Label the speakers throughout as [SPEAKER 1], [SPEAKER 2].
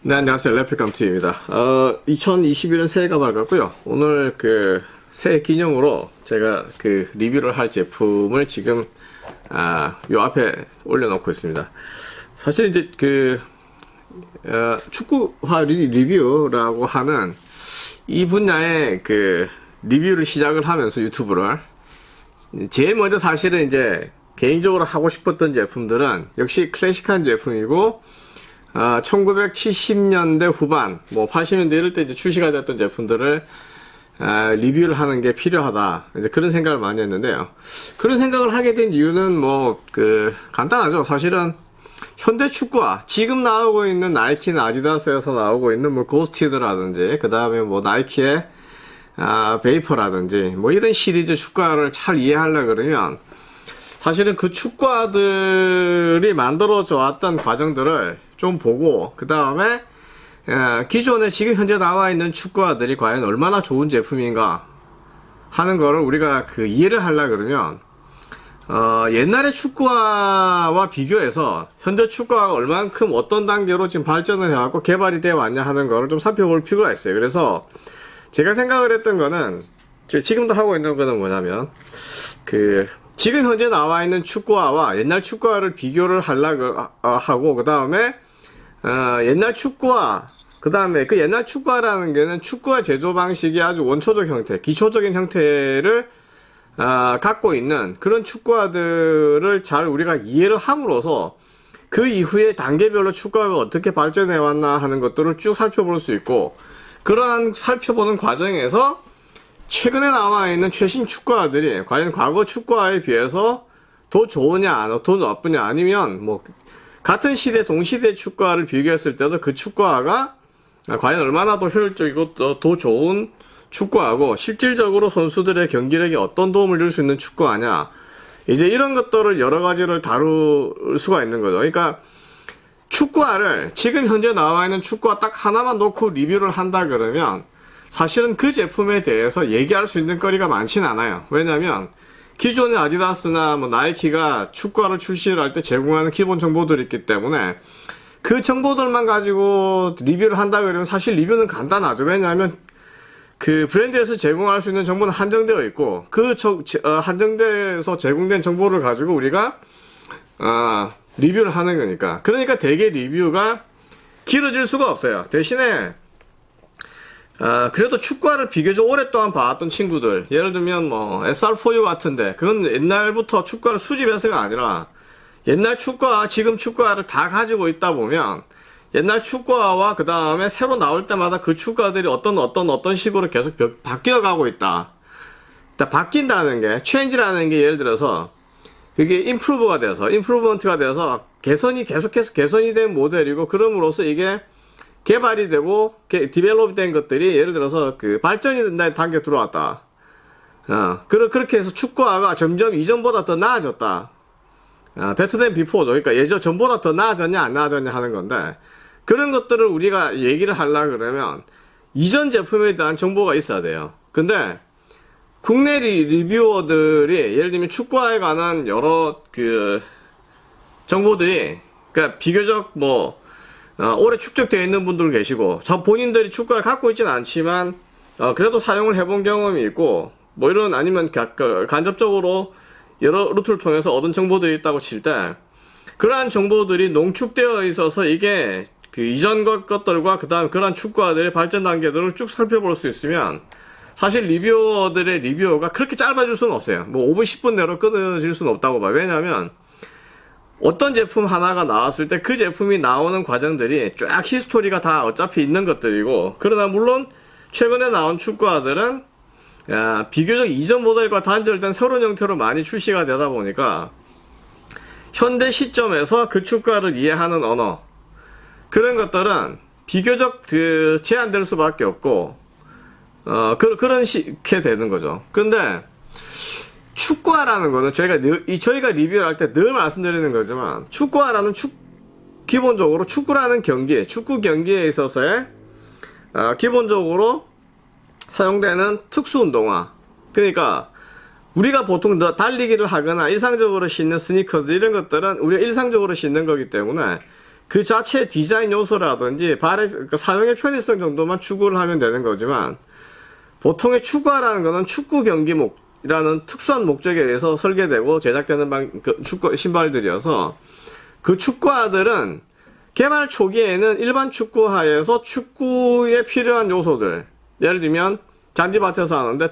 [SPEAKER 1] 네, 안녕하세요. 레플kamTV입니다. 2021년 새해가 밝았고요. 오늘 새해 기념으로 제가 리뷰를 할 제품을 지금, 요 앞에 올려놓고 있습니다. 사실 이제 축구화 리뷰라고 하는 이 분야의 리뷰를 시작을 하면서 유튜브를 제일 먼저 사실은 이제 개인적으로 하고 싶었던 제품들은 역시 클래식한 제품이고 1970년대 후반, 80년대 이럴 때 이제 출시가 됐던 제품들을 리뷰를 하는 게 필요하다. 이제 그런 생각을 많이 했는데요. 그런 생각을 하게 된 이유는 간단하죠. 사실은 현대 축구화, 지금 나오고 있는 나이키나 아디다스에서 나오고 있는 고스티드라든지, 그 다음에 나이키의 베이퍼라든지, 이런 시리즈 축구화를 잘 이해하려고 그러면, 사실은 그 축구화들이 만들어져 왔던 과정들을 좀 보고, 그 다음에 기존에 지금 현재 나와 있는 축구화들이 과연 얼마나 좋은 제품인가 하는 거를 우리가 이해를 하려고 그러면 옛날의 축구화와 비교해서 현대 축구화가 얼만큼 어떤 단계로 지금 발전을 해왔고 개발이 되어 왔냐 하는 거를 좀 살펴볼 필요가 있어요. 그래서 제가 생각을 했던 거는, 지금도 하고 있는 거는 뭐냐면 지금 현재 나와 있는 축구화와 옛날 축구화를 비교를 하려고 하고, 그 다음에 옛날 축구화, 그 다음에 옛날 축구화라는 게는 축구화 제조 방식이 아주 원초적 형태, 기초적인 형태를 갖고 있는 그런 축구화들을 잘 우리가 이해를 함으로써 그 이후에 단계별로 축구화가 어떻게 발전해 왔나 하는 것들을 쭉 살펴볼 수 있고, 그러한 살펴보는 과정에서 최근에 나와 있는 최신 축구화들이 과연 과거 축구화에 비해서 더 좋으냐, 더 나쁘냐, 아니면 같은 시대, 동시대 축구화를 비교했을 때도 그 축구화가 과연 얼마나 더 효율적이고 더 좋은 축구화고, 실질적으로 선수들의 경기력에 어떤 도움을 줄 수 있는 축구화냐, 이제 이런 것들을 여러 가지를 다룰 수가 있는 거죠. 그러니까 축구화를, 지금 현재 나와 있는 축구화 딱 하나만 놓고 리뷰를 한다 그러면 사실은 그 제품에 대해서 얘기할 수 있는 거리가 많진 않아요. 왜냐면 기존의 아디다스나 나이키가 축구화를 출시를 할 때 제공하는 기본 정보들이 있기 때문에 그 정보들만 가지고 리뷰를 한다 그러면 사실 리뷰는 간단하죠. 왜냐하면 브랜드에서 제공할 수 있는 정보는 한정되어 있고, 한정돼서 제공된 정보를 가지고 우리가 리뷰를 하는 거니까. 그러니까 대개 리뷰가 길어질 수가 없어요. 대신에 그래도 축구화를 비교적 오랫동안 봐왔던 친구들, 예를 들면 SR4U 같은데, 그건 옛날부터 축구화를 수집해서가 아니라 옛날 축구화, 지금 축구화를 다 가지고 있다 보면 옛날 축구화와 그 다음에 새로 나올 때마다 그 축구화들이 어떤 식으로 계속 바뀌어가고 있다. 바뀐다는 게, 체인지라는 게 예를 들어서 그게 임프루브먼트가 돼서 계속해서 개선이 된 모델이고, 그럼으로써 이게 개발이 되고 디벨롭 된 것들이 예를 들어서 발전이 된다는 단계에 들어왔다. 그렇게 해서 축구화가 점점 이전보다 더 나아졌다. better than before죠. 그러니까 전보다 더 나아졌냐 안 나아졌냐 하는 건데, 그런 것들을 우리가 얘기를 하려고 그러면 이전 제품에 대한 정보가 있어야 돼요. 근데 국내 리뷰어들이 예를 들면 축구화에 관한 여러 정보들이 비교적 오래 축적되어 있는 분들 계시고, 본인들이 축구화를 갖고 있지는 않지만 그래도 사용을 해본 경험이 있고, 아니면 간접적으로 여러 루트를 통해서 얻은 정보들이 있다고 칠 때, 그러한 정보들이 농축되어 있어서 이게 이전 것들과 그 다음 그러한 축구화들의 발전 단계들을 쭉 살펴볼 수 있으면 사실 리뷰어들의 리뷰어가 그렇게 짧아질 수는 없어요. 5분 10분 내로 끊어질 수는 없다고 봐요. 왜냐하면 어떤 제품 하나가 나왔을 때 그 제품이 나오는 과정들이 쫙 히스토리가 다 어차피 있는 것들이고, 그러나 물론 최근에 나온 축구화들은 비교적 이전 모델과 단절된 새로운 형태로 많이 출시가 되다 보니까 현대 시점에서 그 축구화를 이해하는 언어, 그런 것들은 비교적 제한될 수밖에 없고, 그런 식이 되는 거죠. 근데 축구화라는 거는 저희가 리뷰를 할 때 늘 말씀드리는 거지만, 축구화라는 기본적으로 축구라는 축구 경기에 있어서의 기본적으로 사용되는 특수 운동화. 그러니까 우리가 보통 달리기를 하거나 일상적으로 신는 스니커즈, 이런 것들은 우리가 일상적으로 신는 거기 때문에 그 자체 디자인 요소라든지 사용의 편의성 정도만 추구를 하면 되는 거지만, 보통의 축구화라는 거는 축구 경기목이라는 특수한 목적에 의해서 설계되고 제작되는 축구 신발들이어서, 그 축구화들은 개발 초기에는 일반 축구화에서 축구에 필요한 요소들, 예를 들면 잔디밭에서 하는데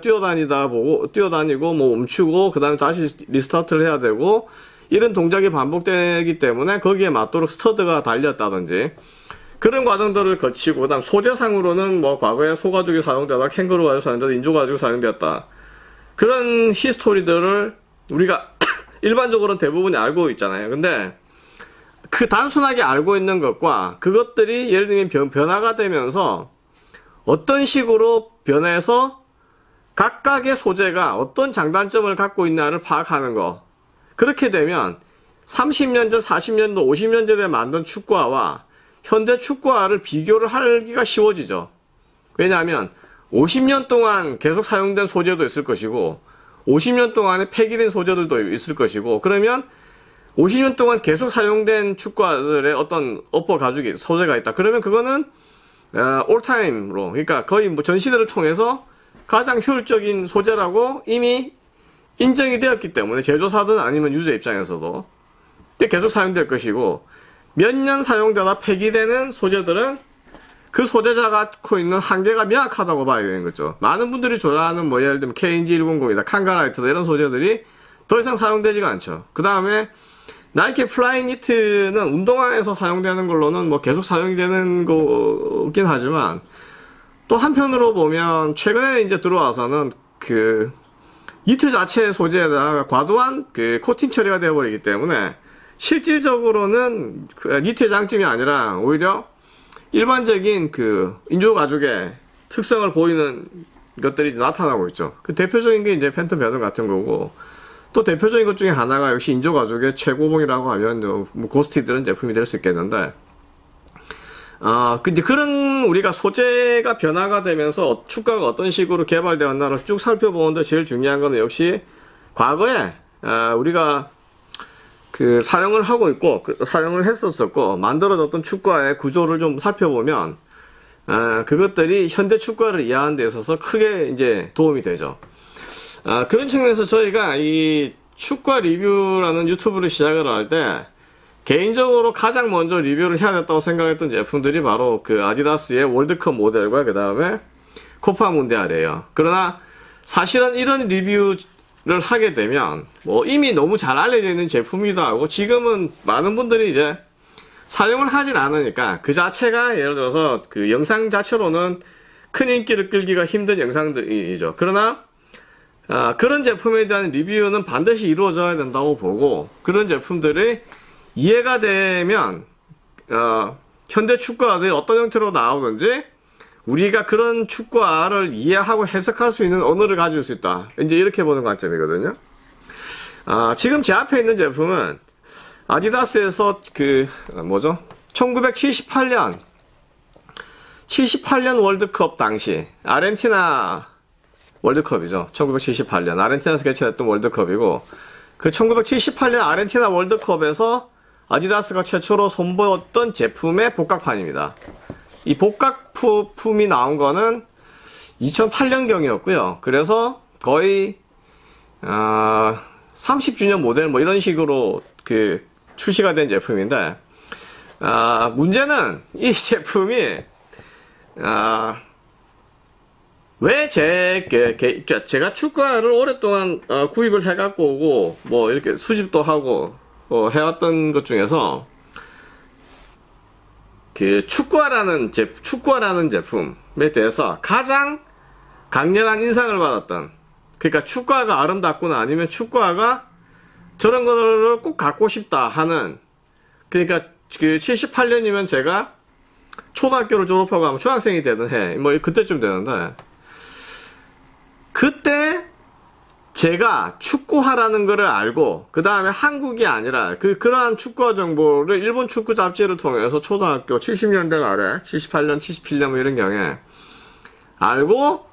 [SPEAKER 1] 뛰어다니고 뭐 멈추고 그 다음에 다시 리스타트를 해야 되고 이런 동작이 반복되기 때문에 거기에 맞도록 스터드가 달렸다든지 그런 과정들을 거치고, 그 다음 소재상으로는 뭐 과거에 소가죽이 사용되다, 캥거루 가죽이 사용되다, 인조 가죽이 사용되었다, 그런 히스토리들을 우리가 일반적으로는 대부분이 알고 있잖아요. 근데 그 단순하게 알고 있는 것과 그것들이 예를 들면 변화가 되면서 어떤 식으로 변해서 각각의 소재가 어떤 장단점을 갖고 있나를 파악하는 거, 그렇게 되면 30년 전, 40년 전, 50년 전에 만든 축구화와 현대 축구화를 비교를 하기가 쉬워지죠. 왜냐하면 50년 동안 계속 사용된 소재도 있을 것이고 50년 동안에 폐기된 소재들도 있을 것이고, 그러면 50년 동안 계속 사용된 축구화들의 어떤 어퍼 가죽이 소재가 있다. 그러면 그거는 올타임으로, 그러니까 거의 뭐 전 시대를 통해서 가장 효율적인 소재라고 이미 인정이 되었기 때문에 제조사든 아니면 유저 입장에서도 계속 사용될 것이고, 몇 년 사용되다 폐기되는 소재들은 그 소재자가 갖고 있는 한계가 명확하다고 봐야 되는 거죠. 많은 분들이 좋아하는 뭐 예를 들면 KNG100이다, 칸가라이트다, 이런 소재들이 더 이상 사용되지가 않죠. 그 다음에 나이키 플라잉 니트는 운동화에서 사용되는 걸로는 뭐 계속 사용이 되는 거긴 하지만, 또 한편으로 보면 최근에 이제 들어와서는 그 니트 자체 소재에다가 과도한 그 코팅 처리가 되어버리기 때문에 실질적으로는 그 니트의 장점이 아니라 오히려 일반적인 그 인조 가죽의 특성을 보이는 것들이 나타나고 있죠. 그 대표적인 게 이제 팬텀 베덤 같은 거고, 또 대표적인 것 중에 하나가 역시 인조 가죽의 최고봉이라고 하면 뭐 고스티드는 제품이 될 수 있겠는데, 이제 그런 우리가 소재가 변화가 되면서 축구가 어떤 식으로 개발되었나를 쭉 살펴보는데 제일 중요한 거는 역시 과거에 우리가 그 사용을 하고 있고 사용을 했었었고 만들어졌던 축구화의 구조를 좀 살펴보면 그것들이 현대 축구화를 이해하는 데 있어서 크게 이제 도움이 되죠. 그런 측면에서 저희가 이 축구화 리뷰라는 유튜브를 시작을 할 때 개인적으로 가장 먼저 리뷰를 해야 됐다고 생각했던 제품들이 바로 그 아디다스의 월드컵 모델과 그 다음에 코파 문디알이에요. 그러나 사실은 이런 리뷰를 하게 되면 뭐 이미 너무 잘 알려져 있는 제품이기도 하고 지금은 많은 분들이 이제 사용을 하진 않으니까 그 자체가 예를 들어서 그 영상 자체로는 큰 인기를 끌기가 힘든 영상들이죠. 그러나 그런 제품에 대한 리뷰는 반드시 이루어져야 된다고 보고, 그런 제품들이 이해가 되면 현대 축구화들이 어떤 형태로 나오든지 우리가 그런 축구화를 이해하고 해석할 수 있는 언어를 가질 수 있다, 이제 이렇게 보는 관점이거든요. 지금 제 앞에 있는 제품은 아디다스에서 그 뭐죠? 1978년 월드컵 당시 아르헨티나 월드컵이죠. 1978년 아르헨티나에서 개최했던 월드컵이고, 그 1978년 아르헨티나 월드컵에서 아디다스가 최초로 선보였던 제품의 복각판입니다. 이 복각품이 나온 거는 2008년경이었고요. 그래서 거의 30주년 모델 뭐 이런 식으로 그 출시가 된 제품인데, 문제는 이 제품이 왜 제가 축구화를 오랫동안 구입을 해갖고 오고 뭐 이렇게 수집도 하고 해왔던 것 중에서 그 축구화라는 제품에 대해서 가장 강렬한 인상을 받았던, 그러니까 축구화가 아름답구나, 아니면 축구화가 저런 거를 꼭 갖고 싶다 하는, 그러니까 그 78년이면 제가 초등학교를 졸업하고 하면 중학생이 되던 해, 뭐 그때쯤 되는데, 그때 제가 축구화라는 거를 알고 그 다음에 한국이 아니라 그러한 축구화 정보를 일본 축구 잡지를 통해서 초등학교 70년대 아래 78년 77년 뭐 이런 경에 알고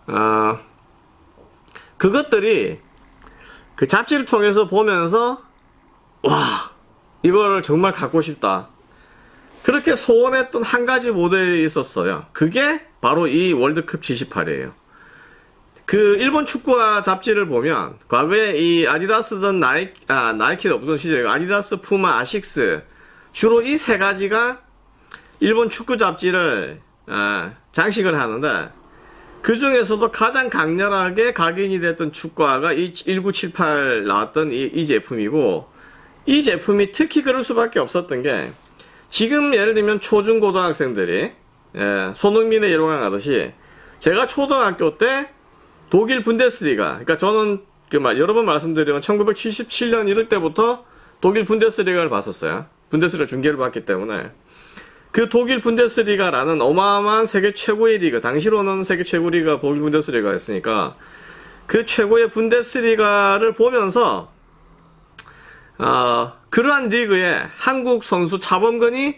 [SPEAKER 1] 그것들이 그 잡지를 통해서 보면서 와, 이거를 정말 갖고 싶다 그렇게 소원했던 한 가지 모델이 있었어요. 그게 바로 이 월드컵 78이에요. 그 일본 축구화 잡지를 보면 과거에 이 아디다스든 나이키도 없던 시절에 아디다스, 푸마, 아식스 주로 이 세 가지가 일본 축구 잡지를 장식을 하는데, 그 중에서도 가장 강렬하게 각인이 됐던 축구화가 이 1978 나왔던 이 제품이고, 이 제품이 특히 그럴 수밖에 없었던 게, 지금 예를 들면 초중고등학생들이 손흥민의 예로강 하듯이, 제가 초등학교 때 독일 분데스리가, 그러니까 저는 여러 번 말씀드리면 1977년 이럴 때부터 독일 분데스리가를 봤었어요. 분데스리가 중계를 봤기 때문에. 그 독일 분데스리가라는 어마어마한 세계 최고의 리그, 당시로는 세계 최고 리그가 독일 분데스리가였으니까, 그 최고의 분데스리가를 보면서 그러한 리그에 한국 선수 차범근이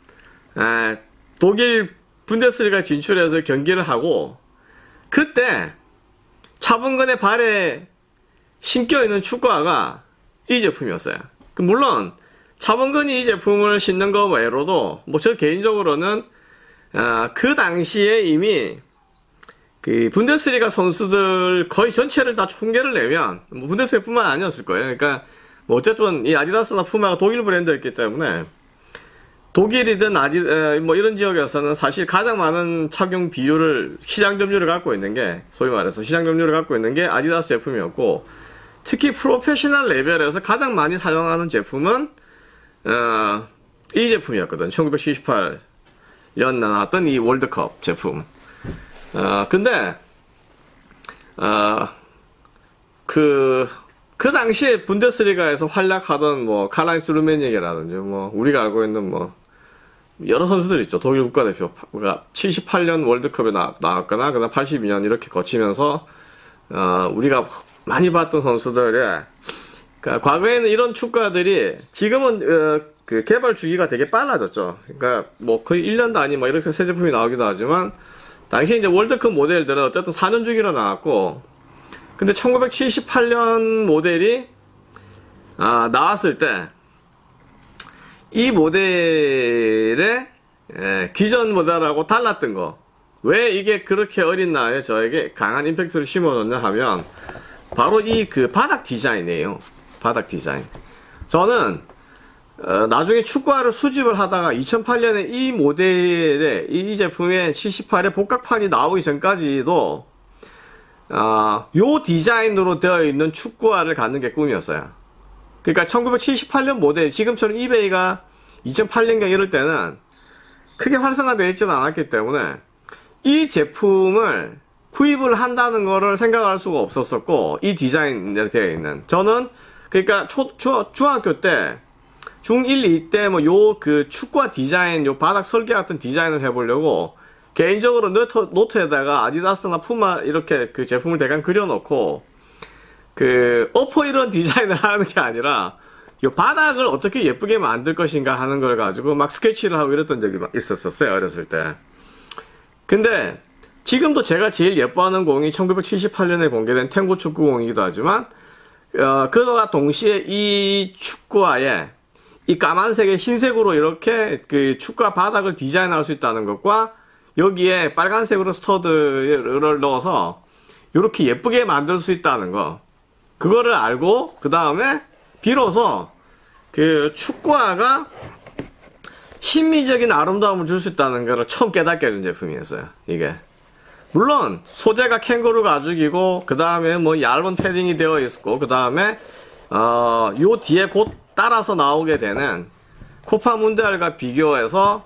[SPEAKER 1] 독일 분데스리가 진출해서 경기를 하고, 그때 차범근의 발에 신겨있는 축구화가 이 제품이었어요. 물론 차범근이 이 제품을 신는 거 외로도 저 개인적으로는 그 당시에 이미 그 분데스리가 선수들 거의 전체를 다 총계를 내면 분데스리가뿐만 아니었을 거예요. 그러니까 어쨌든 이 아디다스나 푸마가 독일 브랜드였기 때문에 독일이든 이런 지역에서는 사실 가장 많은 착용 비율을, 시장 점유율을 갖고 있는 게, 소위 말해서 시장 점유율을 갖고 있는 게 아디다스 제품이었고, 특히 프로페셔널 레벨에서 가장 많이 사용하는 제품은 이 제품이었거든. 1978년 나왔던 이 월드컵 제품. 근데 그 당시에 분데스리가에서 활약하던 칼라인스 루메니에게라든지 우리가 알고 있는 여러 선수들 있죠. 독일 국가대표가 78년 월드컵에 나왔거나 그다음 82년 이렇게 거치면서 우리가 많이 봤던 선수들의, 그러니까 과거에는 이런 축구화들이, 지금은 그 개발 주기가 되게 빨라졌죠. 그러니까 거의 1년 단위 이렇게 새 제품이 나오기도 하지만, 당시 이제 월드컵 모델들은 어쨌든 4년 주기로 나왔고, 근데 1978년 모델이 나왔을 때 이 모델의 기존 모델하고 달랐던 거, 왜 이게 그렇게 어린 나이에 저에게 강한 임팩트를 심어줬냐 하면 바로 이 바닥 디자인이에요. 바닥 디자인. 저는 나중에 축구화를 수집을 하다가 2008년에 이 모델의 이 제품의 78의 복각판이 나오기 전까지도 요 디자인으로 되어 있는 축구화를 갖는 게 꿈이었어요. 그러니까 1978년 모델, 지금처럼 이베이가 2008년경 이럴 때는 크게 활성화되어 있지는 않았기 때문에 이 제품을 구입을 한다는 거를 생각할 수가 없었었고, 이 디자인에 되어 있는, 저는 그러니까 중학교 때 중1, 2 때 축구화 디자인, 요 바닥 설계 같은 디자인을 해보려고 개인적으로 노트에다가 아디다스나 푸마 이렇게 그 제품을 대강 그려놓고, 어퍼 이런 디자인을 하는 게 아니라 이 바닥을 어떻게 예쁘게 만들 것인가 하는 걸 가지고 스케치를 하고 이랬던 적이 있었어요, 어렸을 때. 근데 지금도 제가 제일 예뻐하는 공이 1978년에 공개된 탱고 축구공이기도 하지만, 그와 동시에 이 축구화에 이 까만색에 흰색으로 이렇게 축구화 바닥을 디자인할 수 있다는 것과, 여기에 빨간색으로 스터드를 넣어서 이렇게 예쁘게 만들 수 있다는 거, 그거를 알고 그 다음에 비로소 축구화가 심미적인 아름다움을 줄 수 있다는 걸 처음 깨닫게 해준 제품이었어요, 이게. 물론 소재가 캥거루 가죽이고, 그 다음에 얇은 패딩이 되어 있고, 그 다음에 요 뒤에 곧 따라서 나오게 되는 코파 문디알과 비교해서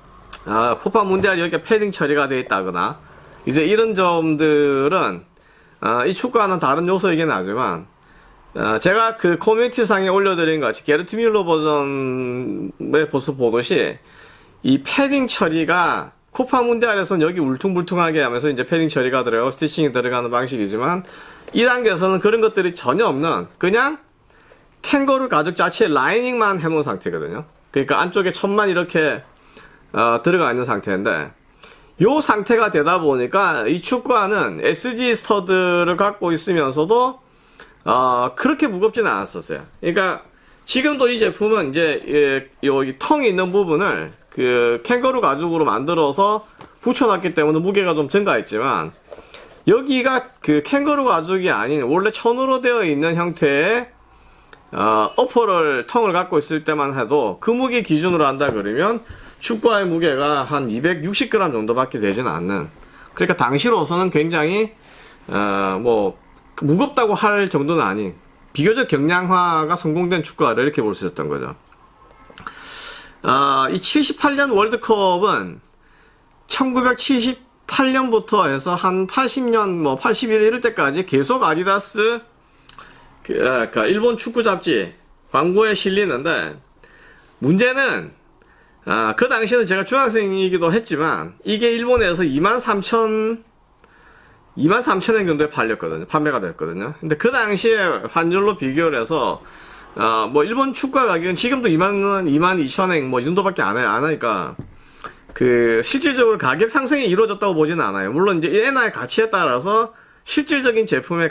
[SPEAKER 1] 코파 문디알이 이렇게 패딩 처리가 되어 있다거나, 이제 이런 점들은 이 축구와는 다른 요소이긴 하지만, 제가 커뮤니티 상에 올려드린 것 같이 게르트 뮬러 버전의 모습 보듯이 이 패딩 처리가 코파 문디알에서는 여기 울퉁불퉁하게 하면서 이제 패딩 처리가 들어가고 스티칭이 들어가는 방식이지만, 이 단계에서는 그런 것들이 전혀 없는 그냥 캥거루 가죽 자체에 라이닝만 해놓은 상태거든요. 그러니까 안쪽에 천만 이렇게 들어가 있는 상태인데, 요 상태가 되다 보니까 이 축구화는 SG 스터드를 갖고 있으면서도 그렇게 무겁지는 않았었어요. 그러니까 지금도 이 제품은 이제 여기 텅이 있는 부분을 그 캥거루 가죽으로 만들어서 붙여놨기 때문에 무게가 좀 증가했지만, 여기가 그 캥거루 가죽이 아닌 원래 천으로 되어 있는 형태의 어퍼럴 텅을 갖고 있을 때만 해도 그 무게 기준으로 한다 그러면 축구화의 무게가 한 260g 정도밖에 되지는 않는, 그러니까 당시로서는 굉장히 뭐 무겁다고 할 정도는 아닌 비교적 경량화가 성공된 축구화를 이렇게 볼 수 있었던 거죠. 이 78년 월드컵은 1978년부터 해서 한 80년, 뭐 81 이럴 때까지 계속 아디다스, 그러니까 일본 축구 잡지 광고에 실리는데, 문제는, 그 당시에는 제가 중학생이기도 했지만, 이게 일본에서 23,000엔 정도에 판매가 됐거든요. 근데 그 당시에 환율로 비교를 해서, 뭐 일본 축구화 가격은 지금도 22,000엔 뭐 이 정도밖에 안 하니까, 그 실질적으로 가격 상승이 이루어졌다고 보지는 않아요. 물론 이제 엔화의 가치에 따라서 실질적인 제품의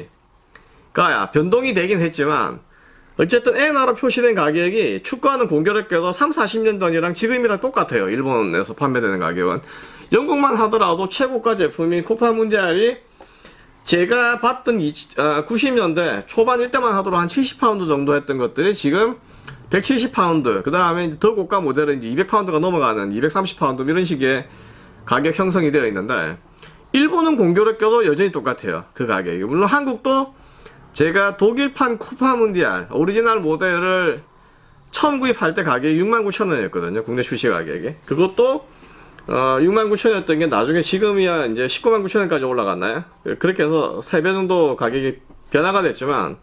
[SPEAKER 1] 가치가 변동이 되긴 했지만, 어쨌든 엔화로 표시된 가격이 축구하는 공교롭게도 30-40년 전이랑 지금이랑 똑같아요. 일본에서 판매되는 가격은. 영국만 하더라도 최고가 제품인 코파 문디알이 제가 봤던 90년대 초반 일때만 하더라도 한 70파운드 정도 했던 것들이 지금 170파운드, 그 다음에 더 고가 모델은 이제 200파운드가 넘어가는 230파운드 이런 식의 가격 형성이 되어 있는데, 일본은 공교롭게도 여전히 똑같아요. 그 가격이. 물론 한국도 제가 독일판 코파 문디알 오리지널 모델을 처음 구입할 때 가격이 69,000원이었거든요. 국내 출시 가격이. 그것도 69,000원이었던 게 나중에 지금이야 이제 199,000원까지 올라갔나요? 그렇게 해서 3배 정도 가격이 변화가 됐지만,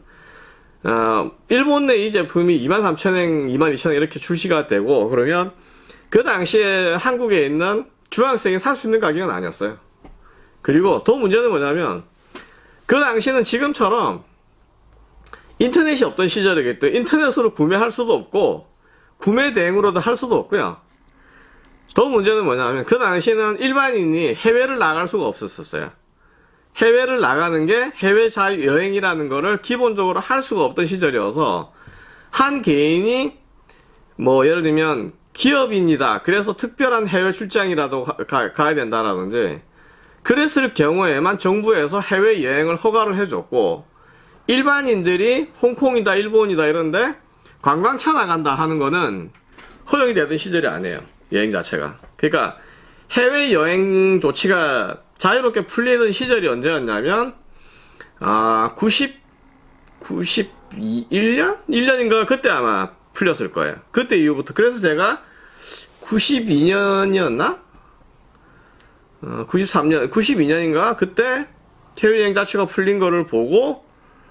[SPEAKER 1] 일본 내 이 제품이 23,000엔, 22,000엔 이렇게 출시가 되고, 그러면 그 당시에 한국에 있는 중학생이 살 수 있는 가격은 아니었어요. 그리고 더 문제는 뭐냐면, 그 당시는 지금처럼 인터넷이 없던 시절이기 때문에 인터넷으로 구매할 수도 없고, 구매 대행으로도 할 수도 없고요. 더 문제는 뭐냐면, 그 당시는 일반인이 해외를 나갈 수가 없었어요. 해외를 나가는 게 해외 자유 여행이라는 거를 기본적으로 할 수가 없던 시절이어서, 한 개인이 뭐 예를 들면 기업인이다, 그래서 특별한 해외 출장이라도 가야 된다라든지 그랬을 경우에만 정부에서 해외 여행을 허가를 해줬고, 일반인들이 홍콩이다 일본이다 이런데 관광차 나간다 하는 거는 허용이 되던 시절이 아니에요. 여행 자체가. 그러니까 해외 여행 조치가 자유롭게 풀리는 시절이 언제였냐면 91년? 1년인가 그때 아마 풀렸을 거예요. 그때 이후부터. 그래서 제가 92년이었나? 93년, 92년인가? 그때 해외여행 자체가 풀린 거를 보고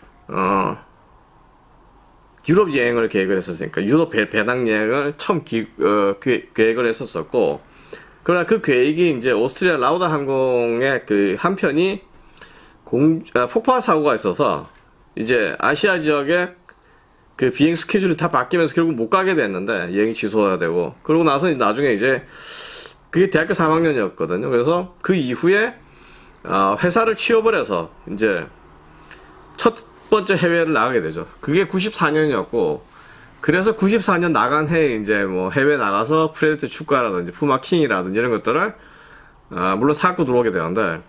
[SPEAKER 1] 유럽 여행을 계획을 했었으니까 유럽 배낭 여행을 처음 계획을 했었었고, 그러나 그 계획이 이제 오스트리아 라우다 항공의 그 한 편이 폭파 사고가 있어서 이제 아시아 지역에 그 비행 스케줄이 다 바뀌면서 결국 못 가게 됐는데, 여행이 취소가 되고, 그러고 나서 나중에 이제 그게 대학교 3학년이었거든요. 그래서 그 이후에 회사를 취업을 해서 이제 첫 번째 해외를 나가게 되죠. 그게 94년이었고, 그래서 94년 나간 해에 이제 뭐 해외 나가서 프레데터 축구라든지 푸마킹이라든지 이런 것들을 물론 사고 들어오게 되는데,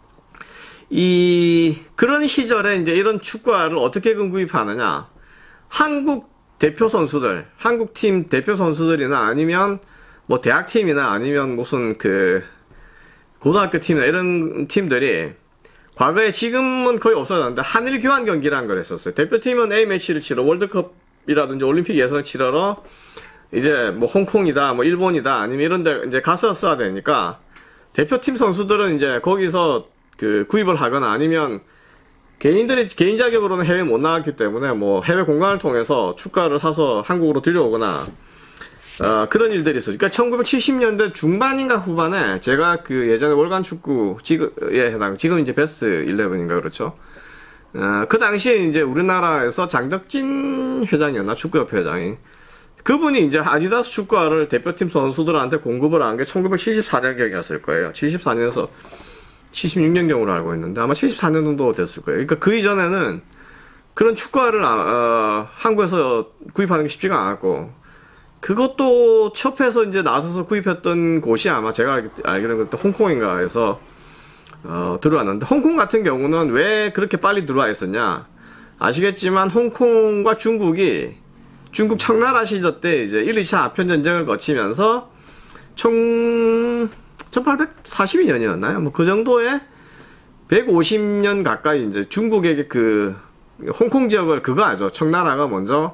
[SPEAKER 1] 그런 시절에 이제 이런 축구화를 어떻게 구입하느냐. 한국 대표 선수들, 한국팀 대표 선수들이나 아니면 뭐 대학팀이나 아니면 무슨 그 고등학교 팀이나 이런 팀들이 과거에, 지금은 거의 없어졌는데 한일 교환 경기라는 걸 했었어요. 대표팀은 A매치를 치러 월드컵이라든지 올림픽 예선을 치러러 이제 뭐 홍콩이다 뭐 일본이다 아니면 이런 데 이제 가서 써야 되니까, 대표팀 선수들은 이제 거기서 그 구입을 하거나 아니면 개인 자격으로는 해외 못 나갔기 때문에 뭐 해외 공간을 통해서 축가를 사서 한국으로 들여오거나 그런 일들이 있었어요. 그러니까 1970년대 중반인가 후반에 제가 그 예전에 월간 축구에 해당, 지금 이제 베스트 11인가 그렇죠. 그 당시에 이제 우리나라에서 장덕진 회장이었나, 축구협회 회장이. 그분이 이제 아디다스 축구화를 대표팀 선수들한테 공급을 한 게 1974년경이었을 거예요. 74년에서 76년경으로 알고 있는데 아마 74년 정도 됐을 거예요. 그러니까 그 이전에는 그런 축구화를 한국에서 구입하는 게 쉽지가 않았고, 그것도 첩에서 이제 나서서 구입했던 곳이 아마 제가 알기로는 그때 홍콩인가 해서 들어왔는데, 홍콩 같은 경우는 왜 그렇게 빨리 들어와 있었냐? 아시겠지만 홍콩과 중국 청나라 시절 때 이제 1, 2차 아편전쟁을 거치면서 총 1842년이었나요? 뭐 그 정도에 150년 가까이 이제 중국에게 그 홍콩 지역을 그거 아죠. 청나라가 먼저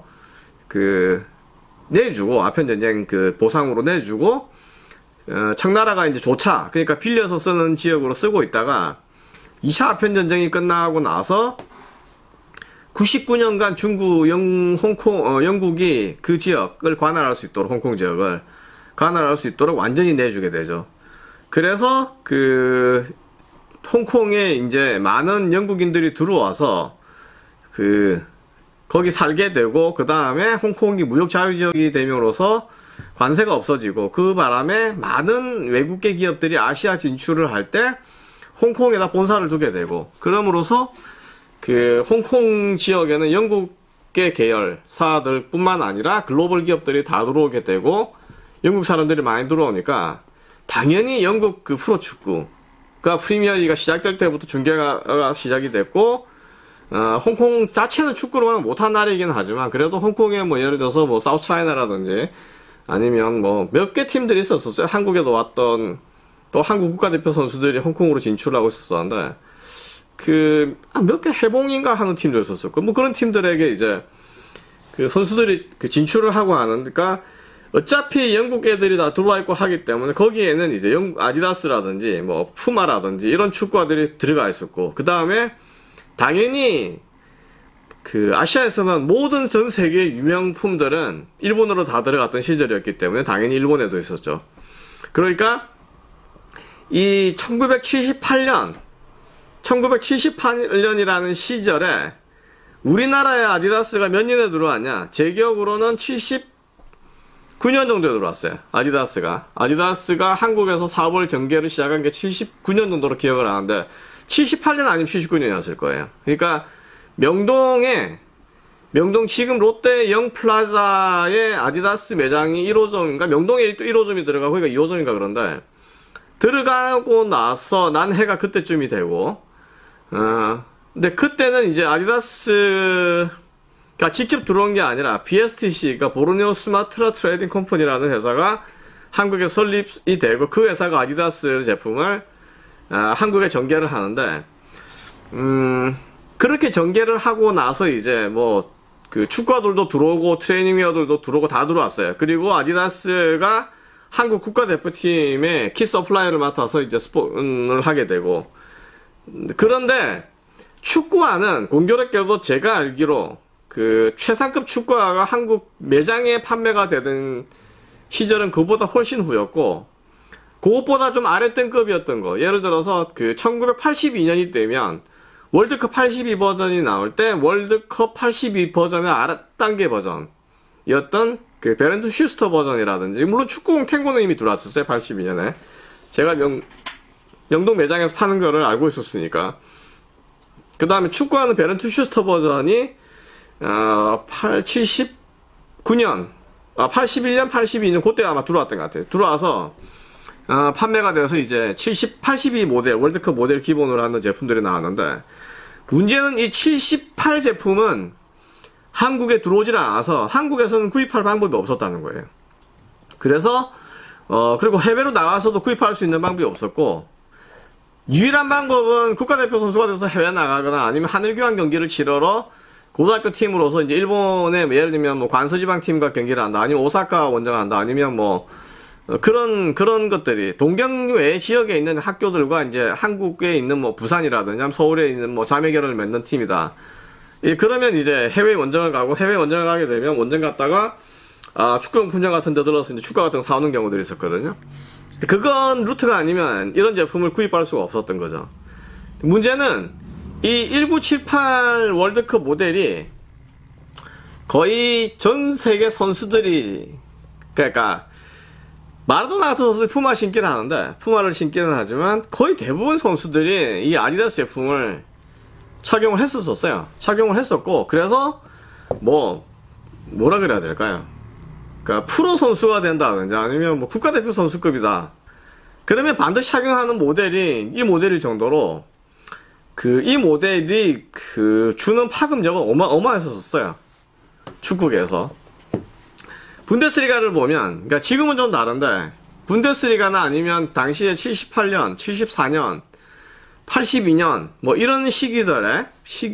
[SPEAKER 1] 내주고, 아편전쟁 보상으로 내주고, 청나라가 이제 조차, 그러니까 빌려서 쓰는 지역으로 쓰고 있다가 2차 아편전쟁이 끝나고 나서 99년간 영국이 그 지역을 관할할 수 있도록, 홍콩 지역을 관할할 수 있도록 완전히 내주게 되죠. 그래서 홍콩에 이제 많은 영국인들이 들어와서 거기 살게 되고, 그 다음에 홍콩이 무역 자유지역이 됨으로써 관세가 없어지고, 그 바람에 많은 외국계 기업들이 아시아 진출을 할 때 홍콩에다 본사를 두게 되고, 그럼으로써 홍콩 지역에는 영국계 계열사들 뿐만 아니라 글로벌 기업들이 다 들어오게 되고, 영국 사람들이 많이 들어오니까 당연히 영국 프로축구가 프리미어리가 시작될 때부터 중계가 시작이 됐고, 홍콩 자체는 축구를 못한 나라이긴 하지만, 그래도 홍콩에 뭐 예를 들어서 뭐 사우스차이나라든지 아니면 뭐 몇 개 팀들이 있었어요. 한국에도 왔던 또 한국 국가대표 선수들이 홍콩으로 진출하고 있었었는데, 몇 개 해봉인가 하는 팀도 있었었고, 뭐 그런 팀들에게 이제 선수들이 진출을 하고 하는, 그러니까 어차피 영국 애들이 다 들어와 있고 하기 때문에 거기에는 이제 아디다스라든지 뭐 푸마라든지 이런 축구화들이 들어가 있었고, 그 다음에 당연히 아시아에서는 모든 전 세계 유명품들은 일본으로 다 들어갔던 시절이었기 때문에 당연히 일본에도 있었죠. 그러니까 이 1978년이라는 시절에 우리나라에 아디다스가 몇 년에 들어왔냐? 제 기억으로는 79년 정도에 들어왔어요. 아디다스가 한국에서 사업을 전개를 시작한 게 79년 정도로 기억을 하는데, 78년 아니면 79년이었을 거예요. 그러니까 명동 지금 롯데 영플라자에 아디다스 매장이 1호점인가? 명동에 또 1호점이 들어가고, 그러니까 2호점인가 그런데, 들어가고 나서 난 해가 그때쯤이 되고, 근데 그때는 이제 아디다스가 직접 들어온 게 아니라 BSTC가 보르네오 스마트라 트레이딩 컴퍼니라는 회사가 한국에 설립이 되고, 그 회사가 아디다스 제품을 한국에 전개를 하는데, 그렇게 전개를 하고 나서 이제 축구화들도 들어오고 트레이닝웨어들도 들어오고 다 들어왔어요. 그리고 아디다스가 한국 국가대표팀의 키 서플라이를 맡아서 이제 스폰을 하게 되고, 그런데 축구화는 공교롭게도 제가 알기로 최상급 축구화가 한국 매장에 판매가 되던 시절은 그보다 훨씬 후였고, 그것보다 좀 아래 등급이었던 거, 예를 들어서 1982년이 되면 월드컵 82 버전이 나올 때 월드컵 82 버전의 아랫단계 버전이었던 베렌트 슈스터 버전이라든지, 물론 축구공 탱고는 이미 들어왔었어요. 82년에 제가 명동 매장에서 파는 거를 알고 있었으니까. 그 다음에 축구하는 베렌트 슈스터 버전이 81년, 82년 그때 아마 들어왔던 것 같아요. 들어와서 판매가 되어서 이제 82 모델, 월드컵 모델 기본으로 하는 제품들이 나왔는데, 문제는 이 78 제품은 한국에 들어오질 않아서 한국에서는 구입할 방법이 없었다는 거예요. 그래서 그리고 해외로 나가서도 구입할 수 있는 방법이 없었고, 유일한 방법은 국가대표 선수가 돼서 해외 나가거나 아니면 하늘교환 경기를 치러러 고등학교 팀으로서 이제 일본에 예를 들면 관서지방 팀과 경기를 한다, 아니면 오사카 원정을 한다, 아니면 그런 것들이 동경 외 지역에 있는 학교들과 이제 한국에 있는 부산이라든지 서울에 있는 자매결을 맺는 팀이다. 그러면 이제 해외 원정을 가게 되면 원정 갔다가 축구용품점 같은 데 들어서 이제 축구 같은 거 사오는 경우들이 있었거든요. 그건 루트가 아니면 이런 제품을 구입할 수가 없었던 거죠. 문제는 이 1978 월드컵 모델이 거의 전 세계 선수들이, 그러니까 마라도나 같은 선수들이 푸마 신기는 하는데, 푸마를 신기는 하지만 거의 대부분 선수들이 이 아디다스 제품을 착용을 했었어요. 착용을 했었고, 그래서 뭐라 그래야 될까요? 그러니까 프로 선수가 된다든지 아니면 뭐 국가대표 선수급이다. 그러면 반드시 착용하는 모델이 이 모델일 정도로 이 모델이 주는 파급력은 어마어마했었어요. 축구계에서. 분데스리가를 보면, 그러니까 지금은 좀 다른데, 분데스리가나 아니면 당시에 78년, 74년, 82년, 뭐 이런 시절에,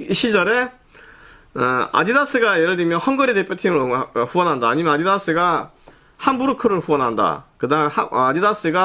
[SPEAKER 1] 아디다스가 예를 들면 헝가리 대표팀을 후원한다. 아니면 아디다스가 함부르크를 후원한다. 그 다음 아디다스가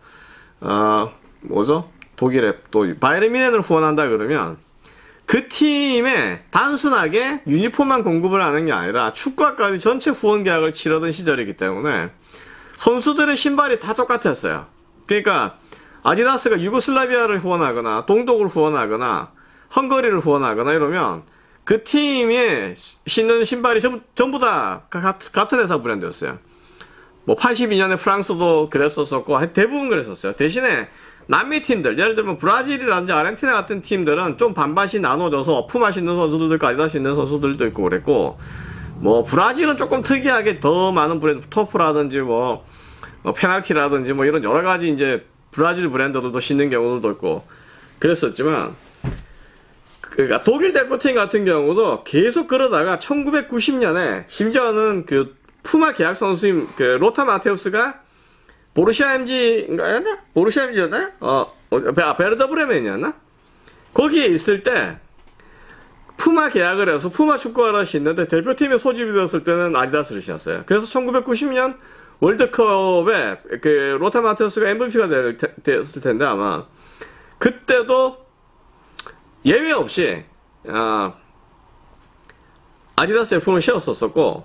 [SPEAKER 1] 독일의 또 바이에른 뮌헨을 후원한다 그러면 그 팀에 단순하게 유니폼만 공급을 하는 게 아니라 축구화까지 전체 후원 계약을 치르던 시절이기 때문에 선수들의 신발이 다 똑같았어요. 그러니까 아디다스가 유고슬라비아를 후원하거나 동독을 후원하거나 헝가리를 후원하거나 이러면 그 팀에 신는 신발이 전부 다 같은 회사 브랜드였어요. 뭐 82년에 프랑스도 그랬었고 대부분 그랬었어요. 대신에 남미 팀들, 예를 들면 브라질이라든지 아르헨티나 같은 팀들은 좀 반반씩 나눠져서 푸마 신는 선수들도 있고 아디다스 신는 선수들도 있고 그랬고, 뭐 브라질은 조금 특이하게 더 많은 브랜드, 토프라든지 뭐 페널티라든지 뭐 이런 여러 가지 이제 브라질 브랜드들도 신는 경우도 있고 그랬었지만, 그러니까 독일 대표팀 같은 경우도 계속 그러다가 1990년에 심지어는 푸마 계약 선수인 로타 마테우스가 보르시아 MG인가였나? 보르시아 MG였나? 베르더 브레멘이었나? 거기에 있을 때 푸마 계약을 해서 푸마 축구화를 신는데 대표팀에 소집이 되었을 때는 아디다스를 신었어요. 그래서 1990년 월드컵에 로타 마테우스가 MVP가 되었을 텐데 아마 그때도 예외 없이 아디다스 제품을 신었었고,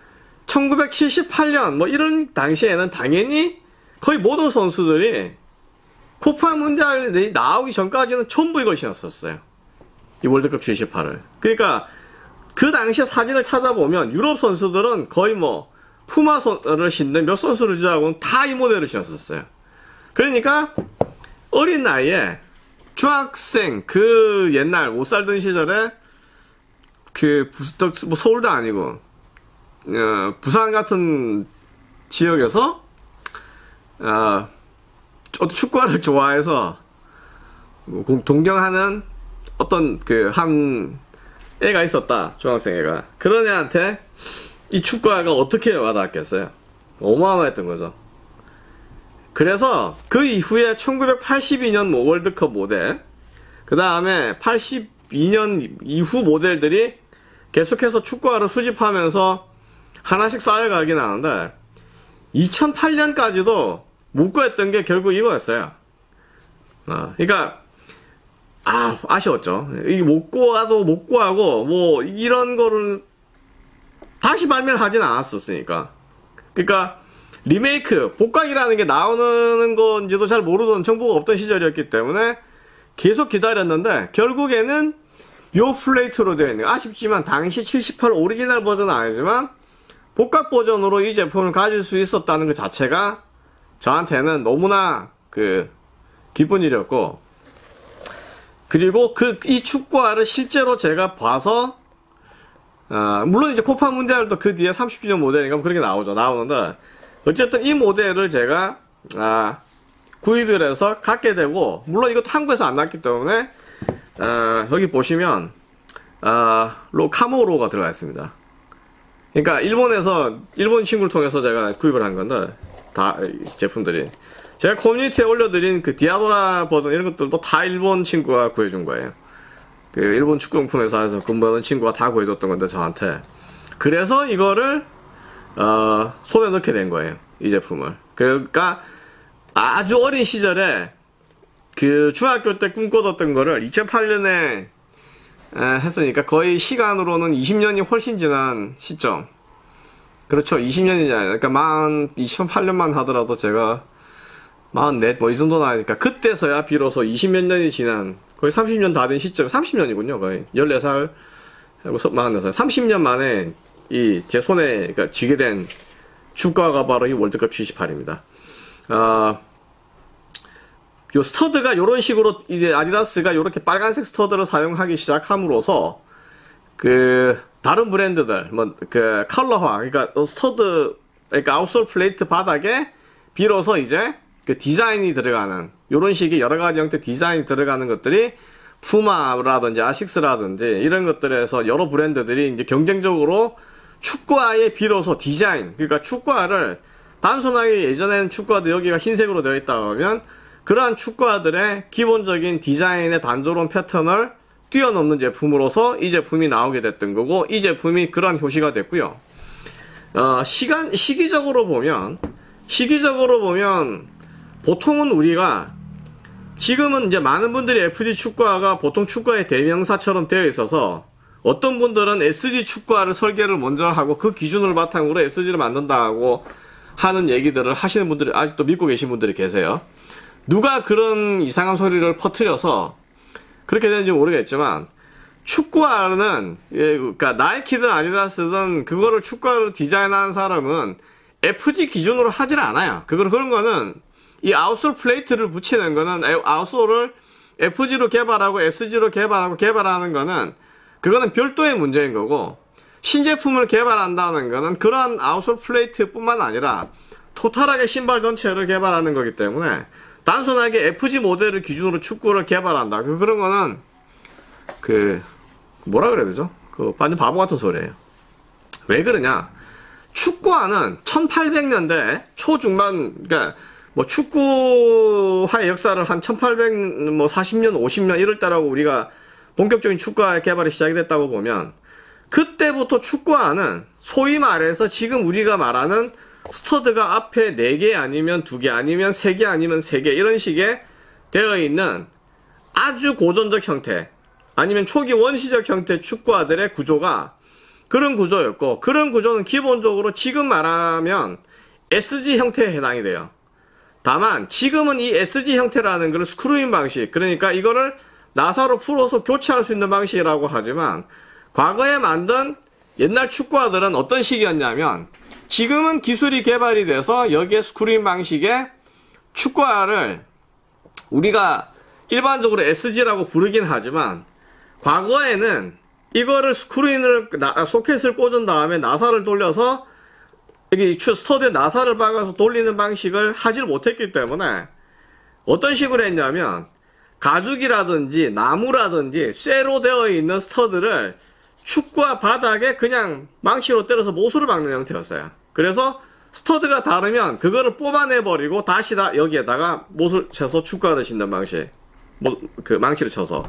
[SPEAKER 1] 1978년 뭐 이런 당시에는 당연히 거의 모든 선수들이 코파 문디알이 나오기 전까지는 전부 이걸 신었었어요. 이 월드컵 78을. 그러니까 그 당시에 사진을 찾아보면 유럽 선수들은 거의 뭐 푸마를 신는 몇 선수를 주자고는 다 이 모델을 신었었어요. 그러니까 어린 나이에 중학생 옛날 못 살던 시절에 뭐 서울도 아니고 부산 같은 지역에서 축구화를 좋아해서 동경하는 어떤 한 애가 있었다. 중학생 애가. 그런 애한테 이 축구화가 어떻게 와닿았겠어요? 어마어마했던 거죠. 그래서 그 이후에 1982년 월드컵 모델, 그 다음에 82년 이후 모델들이 계속해서 축구화를 수집하면서 하나씩 쌓여가긴 하는데 2008년까지도 못 구했던 게 결국 이거였어요. 그러니까 아쉬웠죠. 이게 못 구하고 뭐 이런 거를 다시 발매를 하진 않았었으니까. 그러니까 리메이크, 복각이라는 게 나오는 건지도 잘 모르던 정보가 없던 시절이었기 때문에 계속 기다렸는데 결국에는 요 플레이트로 되어 있는, 아쉽지만 당시 78 오리지널 버전은 아니지만 복각 버전으로 이 제품을 가질 수 있었다는 그 자체가 저한테는 너무나 기쁜 일이었고, 그리고 이 축구화를 실제로 제가 봐서 물론 이제 코파 문디알도 그 뒤에 30주년 모델이니까 그렇게 나오는데 어쨌든 이 모델을 제가 구입을 해서 갖게 되고, 물론 이것도 한국에서 안 났기 때문에 여기 보시면 카모로가 들어가 있습니다. 그러니까 일본 친구를 통해서 제가 구입을 한 건데, 다 제품들이 제가 커뮤니티에 올려드린 디아도라 버전 이런 것들도 다 일본 친구가 구해준 거예요. 일본 축구용품 회사에서 근무하는 친구가 다 구해줬던 건데 저한테. 그래서 이거를 손에 넣게 된 거예요, 이 제품을. 그러니까 아주 어린 시절에 중학교 때 꿈꿔뒀던 거를 2008년에 했으니까 거의 시간으로는 20년이 훨씬 지난 시점. 그렇죠. 20년이잖아요. 그러니까 2008년만 하더라도 제가 44, 뭐 이 정도 나니까 그때서야 비로소 20몇 년이 지난, 거의 30년 다 된 시점, 30년이군요. 거의 14살 하고 44살, 30년 만에 제 손에 쥐게 된 축구화가 바로 이 월드컵 78입니다. 요 스터드가 요런 식으로, 이제 아디다스가 요렇게 빨간색 스터드를 사용하기 시작함으로써 다른 브랜드들, 컬러화, 그러니까 스터드 그러니까 아웃솔 플레이트 바닥에 비로소 이제 그 디자인이 들어가는 요런 식의 여러 가지 형태 디자인이 들어가는 것들이 푸마라든지 아식스라든지 이런 것들에서 여러 브랜드들이 이제 경쟁적으로 축구화의 비로소 디자인, 그러니까 축구화를 단순하게 예전에는 축구화도 여기가 흰색으로 되어 있다 하면 그러한 축구화들의 기본적인 디자인의 단조로운 패턴을 뛰어넘는 제품으로서 이 제품이 나오게 됐던 거고, 이 제품이 그러한 효시가 됐고요. 시기적으로 보면 보통은 우리가 지금은 이제 많은 분들이 FG 축구화가 보통 축구화의 대명사처럼 되어 있어서 어떤 분들은 SG 축구화를 설계를 먼저 하고 그 기준을 바탕으로 SG를 만든다고 하는 얘기들을 하시는 분들이 아직도 믿고 계신 분들이 계세요. 누가 그런 이상한 소리를 퍼뜨려서 그렇게 되는지 모르겠지만, 축구화는 그러니까 나이키든 아디다스든 그거를 축구화로 디자인하는 사람은 FG 기준으로 하질 않아요. 그런 거는 이 아웃솔 플레이트를 붙이는 거는 아웃솔을 FG로 개발하고 SG로 개발하는 거는 그거는 별도의 문제인 거고, 신제품을 개발한다는 거는 그러한 아웃솔 플레이트 뿐만 아니라 토탈하게 신발 전체를 개발하는 거기 때문에 단순하게 FG 모델을 기준으로 축구를 개발한다. 그런 거는 뭐라 그래야 되죠? 완전 바보 같은 소리예요. 왜 그러냐? 축구화는 1800년대 초중반, 그러니까 뭐 축구화의 역사를 한 1840년, 50년 이럴 때라고 우리가 본격적인 축구화 개발이 시작이 됐다고 보면, 그때부터 축구화는 소위 말해서 지금 우리가 말하는 스터드가 앞에 4개 아니면 2개 아니면 3개 아니면 3개 이런 식의 되어 있는 아주 고전적 형태, 아니면 초기 원시적 형태 축구화들의 구조가 그런 구조였고, 그런 구조는 기본적으로 지금 말하면 SG 형태에 해당이 돼요. 다만 지금은 이 SG 형태라는 걸 스크루인 방식, 그러니까 이거를 나사로 풀어서 교체할 수 있는 방식이라고 하지만, 과거에 만든 옛날 축구화들은 어떤 식이었냐면, 지금은 기술이 개발이 돼서 여기에 스크루인 방식의 축구화를 우리가 일반적으로 SG라고 부르긴 하지만, 과거에는 이거를 소켓을 꽂은 다음에 나사를 돌려서 여기 스터드에 나사를 박아서 돌리는 방식을 하질 못했기 때문에 어떤 식으로 했냐면, 가죽이라든지 나무라든지 쇠로 되어 있는 스터드를 축구화 바닥에 그냥 망치로 때려서 못으로 박는 형태였어요. 그래서 스터드가 다르면 그거를 뽑아내버리고 다시 여기에다가 못을 쳐서 축구화를 신는 방식, 망치를 쳐서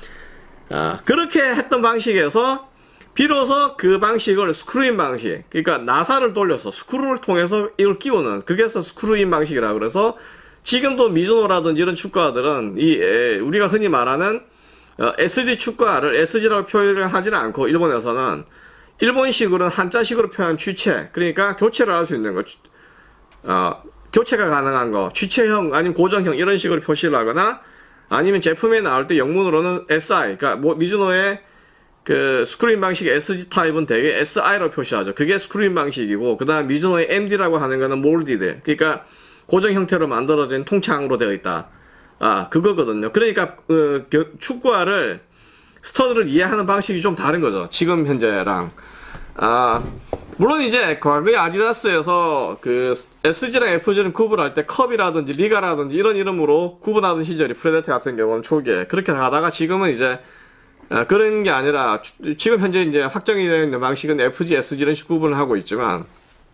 [SPEAKER 1] 그렇게 했던 방식에서 비로소 그 방식을 스크루인 방식, 그러니까 나사를 돌려서 스크루를 통해서 이걸 끼우는, 그게서 스크루인 방식이라 그래서 지금도 미즈노라든지 이런 축구화들은 우리가 흔히 말하는 SG 축구화를 SG라고 표현을 하지는 않고, 일본에서는 일본식으로는 한자식으로 표현한 취체, 그러니까 교체를 할 수 있는 거, 교체가 가능한 거, 취체형 아니면 고정형 이런 식으로 표시를 하거나, 아니면 제품에 나올 때 영문으로는 SI, 그러니까 미즈노의 그 스크루인 방식 SG 타입은 대개 SI로 표시하죠. 그게 스크루인 방식이고, 그 다음 미즈노의 MD라고 하는 거는 몰디드, 그러니까 고정 형태로 만들어진 통창으로 되어 있다. 그거거든요. 그러니까 축구화를 스터드를 이해하는 방식이 좀 다른 거죠. 지금 현재랑. 물론 이제 과거에 아디다스에서 그 SG랑 FG를 구분할 때 컵이라든지 리가라든지 이런 이름으로 구분하던 시절이 프레데터 같은 경우는 초기에 그렇게 하다가, 지금은 이제 그런 게 아니라 지금 현재 이제 확정이 되어 있는 방식은 FG, SG 이런 식으로 구분을 하고 있지만,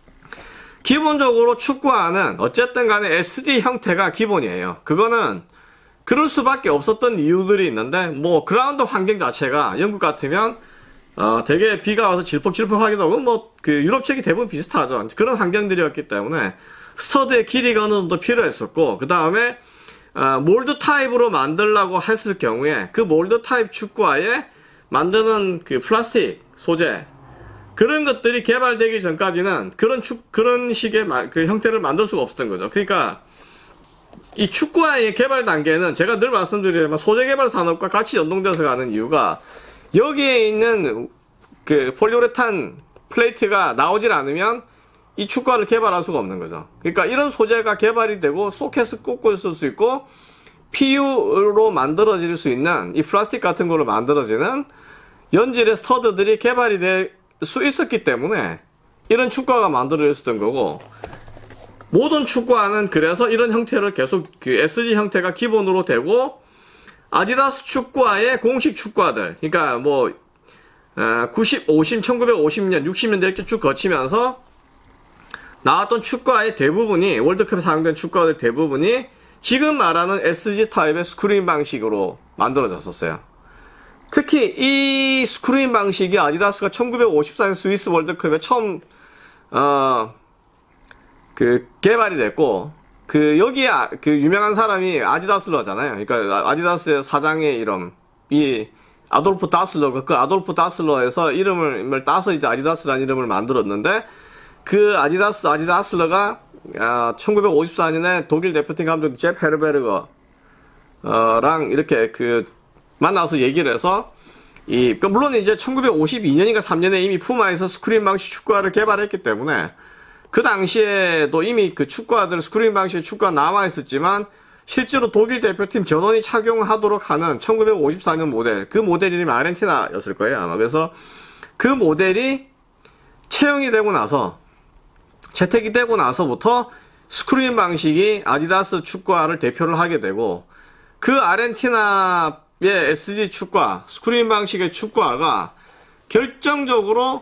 [SPEAKER 1] 기본적으로 축구화는 어쨌든 간에 SG 형태가 기본이에요. 그거는 그럴 수밖에 없었던 이유들이 있는데, 뭐 그라운드 환경 자체가 영국 같으면 되게 비가 와서 질퍽질퍽하기도 하고, 유럽 책이 대부분 비슷하죠. 그런 환경들이었기 때문에 스터드의 길이가 어느 정도 필요했었고, 그 다음에 몰드 타입으로 만들려고 했을 경우에 그 몰드 타입 축구화에 만드는 그 플라스틱 소재, 그런 것들이 개발되기 전까지는 그런 식의 그 형태를 만들 수가 없었던 거죠. 그러니까 이 축구화의 개발 단계는 제가 늘 말씀드리지만 소재 개발 산업과 같이 연동돼서 가는 이유가, 여기에 있는 그 폴리우레탄 플레이트가 나오질 않으면 이 축구화를 개발할 수가 없는 거죠. 그러니까 이런 소재가 개발이 되고 소켓을 꽂고 있을 수 있고 PU로 만들어질 수 있는 이 플라스틱 같은 걸로 만들어지는 연질의 스터드들이 개발이 될 수 있었기 때문에 이런 축구화가 만들어졌던 거고, 모든 축구화는 그래서 이런 형태를 계속 그 SG 형태가 기본으로 되고, 아디다스 축구화의 공식 축구화들, 그러니까 뭐 1950년, 60년대 이렇게 쭉 거치면서 나왔던 축구화의 대부분이, 월드컵에 사용된 축구화들 대부분이 지금 말하는 SG 타입의 스크린 방식으로 만들어졌었어요. 특히 이 스크린 방식이 아디다스가 1954년 스위스 월드컵에 처음 개발이 됐고, 여기에 그 유명한 사람이 아디다슬러잖아요. 그러니까 아디다스의 사장의 이름, 이 아돌프 다슬러가 그 아돌프 다슬러에서 이름을 따서 이제 아디다스라는 이름을 만들었는데, 그 아디다슬러가 1954년에 독일 대표팀 감독 제프 헤르베르거랑 이렇게 만나서 얘기를 해서, 물론 이제 1952년인가 3년에 이미 푸마에서 스크린 방식 축구화를 개발했기 때문에, 그 당시에도 이미 그 축구화들, 스크린 방식의 축구화 남아있었지만, 실제로 독일 대표팀 전원이 착용하도록 하는 1954년 모델, 그 모델 이름이 아르헨티나였을 거예요, 아마. 그래서 그 모델이 채용이 되고 나서, 채택이 되고 나서부터 스크린 방식이 아디다스 축구화를 대표를 하게 되고, 그 아르헨티나의 SG 축구화, 스크린 방식의 축구화가 결정적으로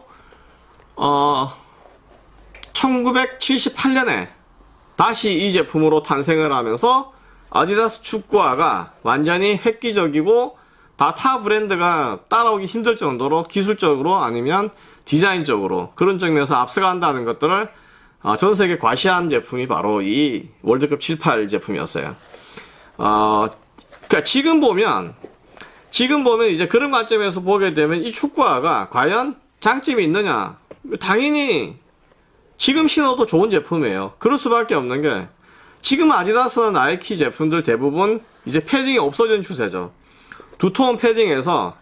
[SPEAKER 1] 1978년에 다시 이 제품으로 탄생을 하면서 아디다스 축구화가 완전히 획기적이고 다 타 브랜드가 따라오기 힘들 정도로 기술적으로 아니면 디자인적으로 그런 측면에서 앞서간다는 것들을 전 세계 과시한 제품이 바로 이 월드컵 78 제품이었어요. 그러니까 지금 보면 이제 그런 관점에서 보게 되면 이 축구화가 과연 장점이 있느냐? 당연히 지금 신어도 좋은 제품이에요. 그럴 수밖에 없는 게, 지금 아디다스나 나이키 제품들 대부분 이제 패딩이 없어지는 추세죠. 두터운 패딩에서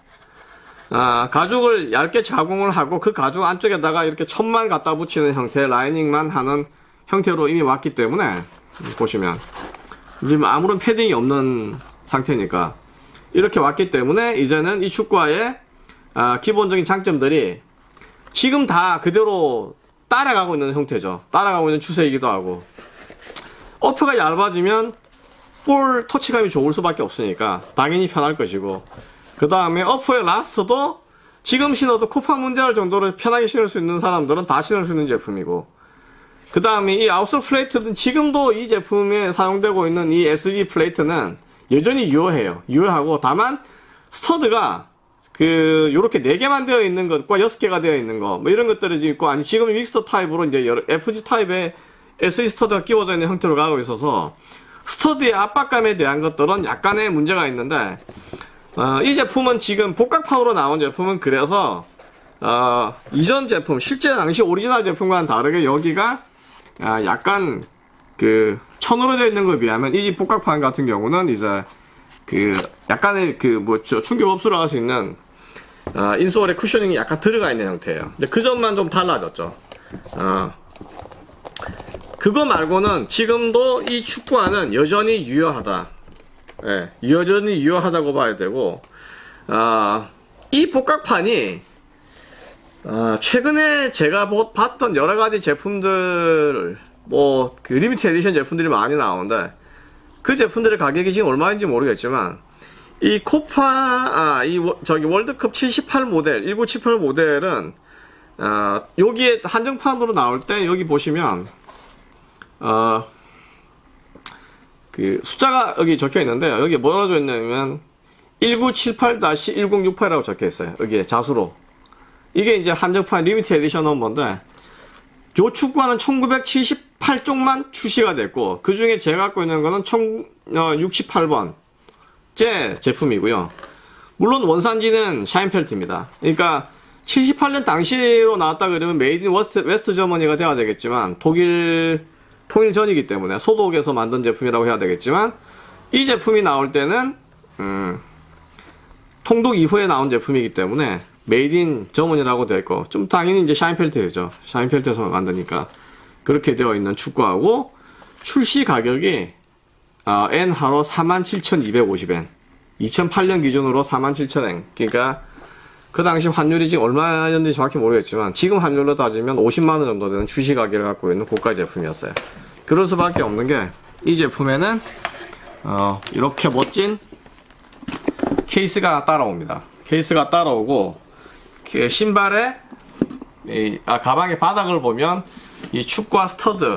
[SPEAKER 1] 가죽을 얇게 자공을 하고 그 가죽 안쪽에다가 이렇게 천만 갖다 붙이는 형태, 라이닝만 하는 형태로 이미 왔기 때문에, 보시면 지금 아무런 패딩이 없는 상태니까 이렇게 왔기 때문에, 이제는 이 축구화의 기본적인 장점들이 지금 다 그대로 따라가고 있는 형태죠. 따라가고 있는 추세이기도 하고, 어퍼가 얇아지면 볼 터치감이 좋을 수밖에 없으니까 당연히 편할 것이고, 그 다음에 어퍼의 라스트도 지금 신어도 쿠파 문디알 정도로 편하게 신을 수 있는 사람들은 다 신을 수 있는 제품이고, 그 다음에 이 아웃솔 플레이트는 지금도 이 제품에 사용되고 있는 이 SG 플레이트는 여전히 유효하고, 다만 스터드가 요렇게 4개만 되어 있는 것과 6개가 되어 있는 거, 뭐 이런 것들이 있고, 아니, 지금 믹스터 타입으로 이제 FG 타입의 SE 스터드가 끼워져 있는 형태로 가고 있어서, 스터드의 압박감에 대한 것들은 약간의 문제가 있는데, 이 제품은 지금 복각판으로 나온 제품은 그래서, 이전 제품, 실제 당시 오리지널 제품과는 다르게 여기가, 약간, 천으로 되어 있는 것에 비하면, 이 복각판 같은 경우는 이제, 약간의 충격 흡수를 할 수 있는, 인솔에 쿠셔닝이 약간 들어가 있는 형태예요. 근데 그 점만 좀 달라졌죠. 그거 말고는 지금도 이 축구화는 여전히 유효하다. 예, 여전히 유효하다고 봐야 되고, 이 복각판이, 최근에 제가 봤던 여러가지 제품들, 리미티드 에디션 제품들이 많이 나오는데, 그 제품들의 가격이 지금 얼마인지 모르겠지만, 이 월드컵 78 모델, 1978 모델은, 여기에 한정판으로 나올 때, 여기 보시면, 숫자가 여기 적혀 있는데요. 여기 뭐라고 적혀 있냐면, 1978-1068이라고 적혀 있어요. 여기에 자수로. 이게 이제 한정판 리미티드 에디션 넘버인데, 요 축구화는 1978쪽만 출시가 됐고, 그 중에 제가 갖고 있는 거는 1068번째 제품이고요. 물론 원산지는 샤인펠트입니다. 그러니까 78년 당시로 나왔다 그러면 메이드 인 웨스트 저머니가 돼야 되겠지만, 독일 통일 전이기 때문에 소독에서 만든 제품이라고 해야 되겠지만, 이 제품이 나올 때는 통독 이후에 나온 제품이기 때문에 메이드 인 저머니라고 되어 있고, 좀 당연히 이제 샤인펠트죠. 샤인펠트에서 만드니까 그렇게 되어 있는 축구하고, 출시 가격이 N하로 47,250엔, 2008년 기준으로 47,000엔. 그러니까 그 당시 환율이 지금 얼마였는지 정확히 모르겠지만 지금 환율로 따지면 50만원 정도 되는 출시 가격을 갖고 있는 고가 제품이었어요. 그럴 수밖에 없는 게 이 제품에는 이렇게 멋진 케이스가 따라옵니다. 케이스가 따라오고 신발에 가방의 바닥을 보면 이 축구화 스터드의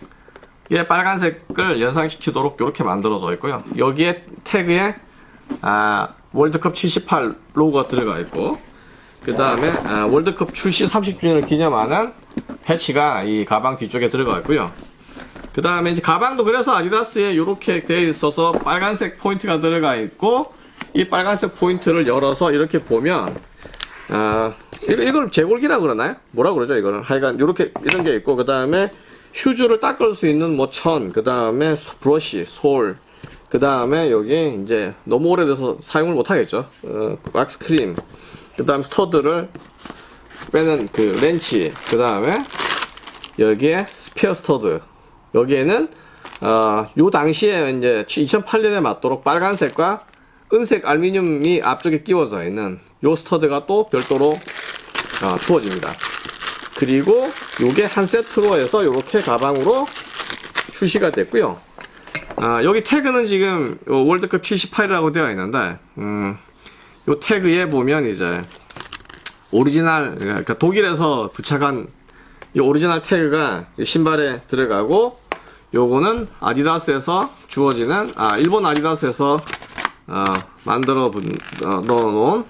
[SPEAKER 1] 빨간색을 연상시키도록 이렇게 만들어져 있고요. 여기에 태그에 월드컵 78 로고가 들어가 있고, 그 다음에 월드컵 출시 30주년을 기념하는 패치가 이 가방 뒤쪽에 들어가 있고요. 그 다음에 이제 가방도 그래서 아디다스에 이렇게 되어 있어서 빨간색 포인트가 들어가 있고, 이 빨간색 포인트를 열어서 이렇게 보면 이걸 제골기라 그러나요? 뭐라 그러죠 이거는? 하여간 이렇게 이런 게 있고, 그 다음에 슈즈를 닦을 수 있는 뭐 천, 그 다음에 브러쉬, 솔, 그 다음에 여기 이제 너무 오래돼서 사용을 못 하겠죠. 왁스 크림, 그 다음 스터드를 빼는 그 렌치, 그 다음에 여기에 스페어 스터드. 여기에는 요 당시에 이제 2008년에 맞도록 빨간색과 은색 알루미늄이 앞쪽에 끼워져 있는 요 스터드가 또 별도로 주어집니다. 그리고 요게 한 세트로 해서 요렇게 가방으로 출시가 됐고요. 여기 태그는 지금 월드컵 78이라고 되어 있는데, 요 태그에 보면 이제 오리지널, 그러니까 독일에서 부착한 이 오리지널 태그가 신발에 들어가고, 요거는 아디다스에서 주어지는, 일본 아디다스에서 만들어 넣어놓은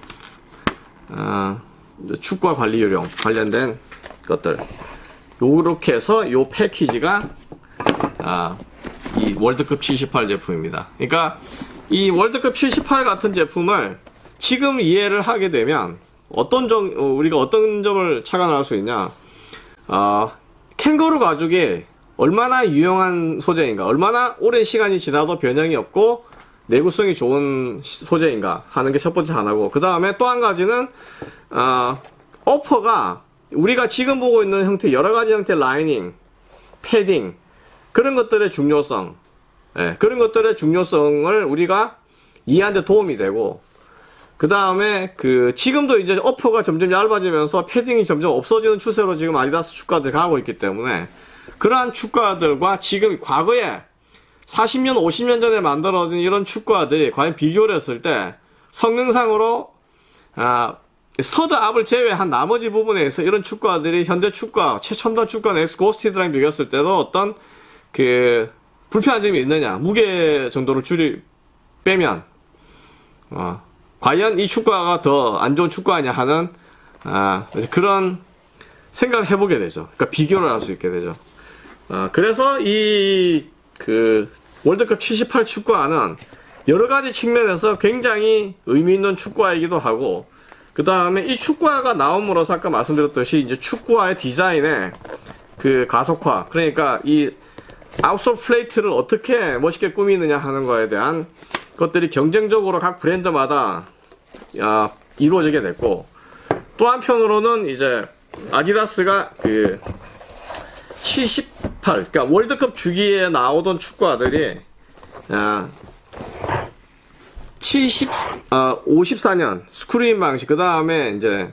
[SPEAKER 1] 축구화 관리 요령 관련된 것들, 요렇게 해서 요 패키지가 이 월드컵 78 제품입니다. 그러니까 이 월드컵 78 같은 제품을 지금 이해를 하게 되면 우리가 어떤 점을 착안할 수 있냐, 캥거루 가죽이 얼마나 유용한 소재인가, 얼마나 오랜 시간이 지나도 변형이 없고 내구성이 좋은 소재인가 하는 게 첫 번째 하나고, 그 다음에 또 한 가지는 어퍼가 우리가 지금 보고 있는 형태, 여러가지 형태의 라이닝, 패딩, 그런 것들의 중요성, 그런 것들의 중요성을 우리가 이해하는 데 도움이 되고, 그 다음에 지금도 이제 어퍼가 점점 얇아지면서 패딩이 점점 없어지는 추세로 지금 아디다스 축구화들이 가고 있기 때문에, 그러한 축구화들과 지금 과거에 40년, 50년 전에 만들어진 이런 축구화들이 과연 비교를 했을 때 성능상으로 스터드 앞을 제외한 나머지 부분에서 이런 축구화들이 현대 축구화, 최첨단 축구화 넥스 고스티드랑 비교했을 때도 어떤 불편한 점이 있느냐, 무게 정도를 빼면 과연 이 축구화가 더 안 좋은 축구화냐 하는 그런 생각을 해보게 되죠. 그러니까 비교를 할 수 있게 되죠. 그래서 월드컵 78 축구화는 여러가지 측면에서 굉장히 의미 있는 축구화이기도 하고, 그 다음에 이 축구화가 나옴으로써 아까 말씀드렸듯이 이제 축구화의 디자인의 가속화, 그러니까 이 아웃솔 플레이트를 어떻게 멋있게 꾸미느냐 하는 거에 대한 것들이 경쟁적으로 각 브랜드마다 이루어지게 됐고, 또 한편으로는 이제 아디다스가 78, 그러니까 월드컵 주기에 나오던 축구화들이 54년 스크린 방식, 그 다음에 이제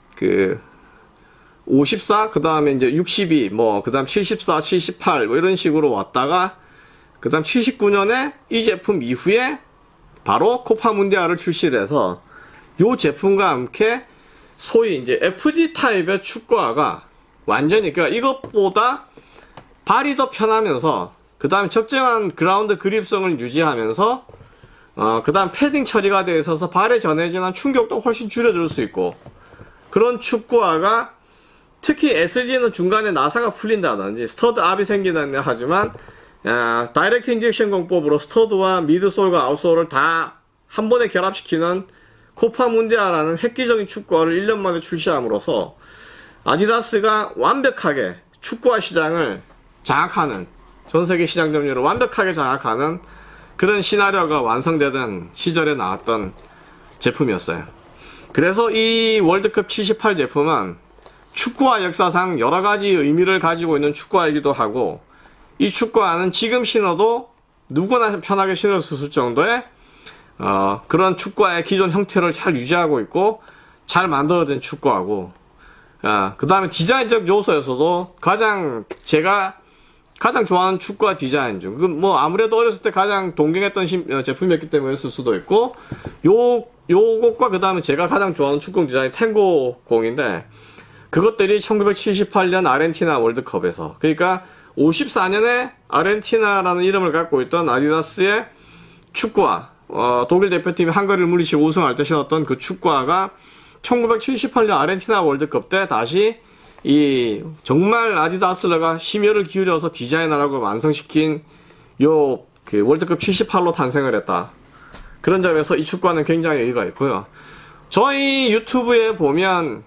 [SPEAKER 1] 54, 그 다음에 이제 62, 그 다음 74, 78, 이런 식으로 왔다가, 그 다음 79년에 이 제품 이후에 바로 코파 문디알을 출시를 해서, 요 제품과 함께 소위 이제 FG 타입의 축구화가 완전히, 그러니까 이것보다 발이 더 편하면서, 그 다음에 적정한 그라운드 그립성을 유지하면서, 그 다음 패딩 처리가 되어 있어서 발에 전해지는 충격도 훨씬 줄여줄 수 있고, 그런 축구화가 특히 SG는 중간에 나사가 풀린다든지 스터드 압이 생긴다든지 하지만, 다이렉트 인젝션 공법으로 스터드와 미드솔과 아웃솔을 다 한 번에 결합시키는 코파 문디아라는 획기적인 축구화를 1년 만에 출시함으로써 아디다스가 완벽하게 축구화 시장을 장악하는, 전세계 시장 점유율을 완벽하게 장악하는 그런 시나리오가 완성되던 시절에 나왔던 제품이었어요. 그래서 이 월드컵 78 제품은 축구화 역사상 여러가지 의미를 가지고 있는 축구화이기도 하고, 이 축구화는 지금 신어도 누구나 편하게 신을 수 있을 정도의 그런 축구화의 기존 형태를 잘 유지하고 있고, 잘 만들어진 축구하고, 그 다음에 디자인적 요소에서도 제가 가장 좋아하는 축구와 디자인 중, 뭐 아무래도 어렸을 때 가장 동경했던 제품이었기 때문에였을 수도 있고, 요것과 그 다음에 제가 가장 좋아하는 축구 디자인이 탱고 공인데, 그것들이 1978년 아르헨티나 월드컵에서, 그러니까 54년에 아르헨티나라는 이름을 갖고 있던 아디다스의 축구화, 독일 대표팀이 헝가리를 물리치고 우승할 때 신었던 그 축구화가 1978년 아르헨티나 월드컵 때 다시 정말 아디다스가 심혈을 기울여서 디자인하라고 완성시킨 그 월드컵 78로 탄생을 했다. 그런 점에서 이 축구화는 굉장히 의의가 있고요. 저희 유튜브에 보면